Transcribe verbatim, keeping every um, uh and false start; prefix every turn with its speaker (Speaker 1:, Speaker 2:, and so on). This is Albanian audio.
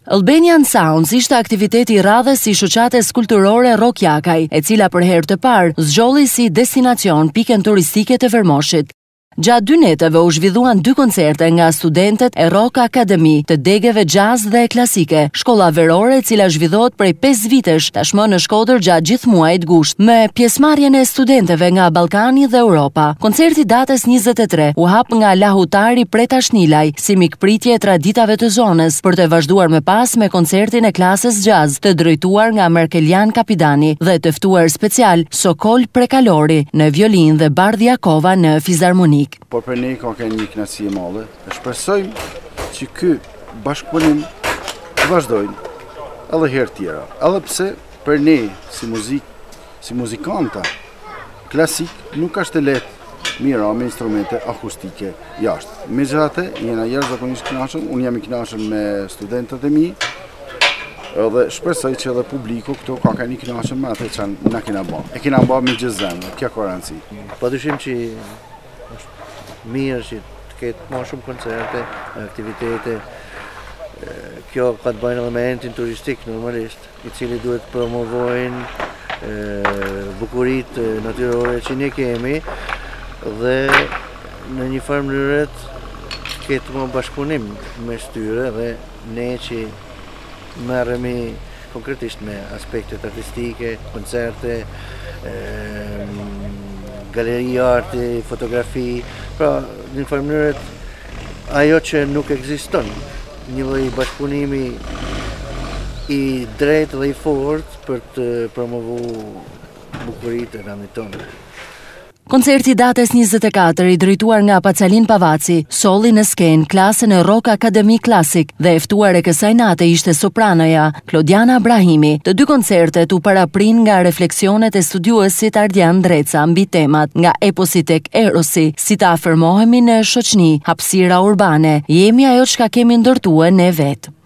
Speaker 1: Albanian Sounds ishte aktiviteti i radhës i shoqates kulturore Rock Jakaj, e cila për herë të parë zgjolli si destinacion pikën turistike të Vermoshit. Gjatë dy neteve u zhvilluan dy koncerte nga studentët e Rock Academy të degeve jazz dhe klasike, shkolla verore e cila zhvillohet prej pesë vitesh tashmë në Shkodër gjatë gjithë muajit gusht, me pjesëmarrjen e studentëve nga Ballkani dhe Europa. Koncerti datës njëzet e tre u hap nga lahutari Preta Shnilaj si mikpritje e traditave të zonës, për të vazhduar më pas me koncertin e klasës jazz të drejtuar nga Merkelian Kapidani dhe të ftuar special Sokol Prekalori në violinë dhe Bardh Jakova në fizarmoni.
Speaker 2: Por për ne ka qenë një kënaqësi e madhe. Shpresojmë që ky bashkëpunim të vazhdojnë edhe herë tjera. Edhe pse për ne si muzik, si muzikanta klasik nuk është e lehtë mira me instrumente akustike jashtë. Megjithatë, jena jashtëzakonisht kënaqur, unë jam i kënaqur me studentët e mi. Edhe shpresoj që edhe publiku këtu ka qenë i kënaqur me atë që na kena bërë. E kena bërë me gjëzem, kjo ka rëndësi.
Speaker 3: Padyshim që mirë që të ketë më shumë koncerte, aktivitete. Kjo ka të bëjnë elementin turistik normalisht, i cili duhet promovojnë bukuritë natyrore që ne kemi dhe në një farë mënyrë të ketë më bashkëpunim mes tyre dhe ne që merremi konkretisht me aspektet artistike, koncerte, galeri arti, fotografi, pra në një mënyrë ajo që nuk ekziston, një lloj bashkëpunimi i drejtë dhe i fortë për të promovuar bukuritë e vendit tonë.
Speaker 1: Koncerti datës njëzet e katër i drejtuar nga Pacalin Pavaci, solli në skenë klasën e Rock Academy Classic dhe e ftuar e kësaj nate ishte sopranoja Klodiana Brahimi. Të dy koncertet u paraprin nga refleksionet e studiuesit Ardian Dreca mbi temat nga eposi tek erosi, si ta afërmohemi në shoqni, hapësira urbane, jemi ajo çka kemi ndërtuar ne vetë.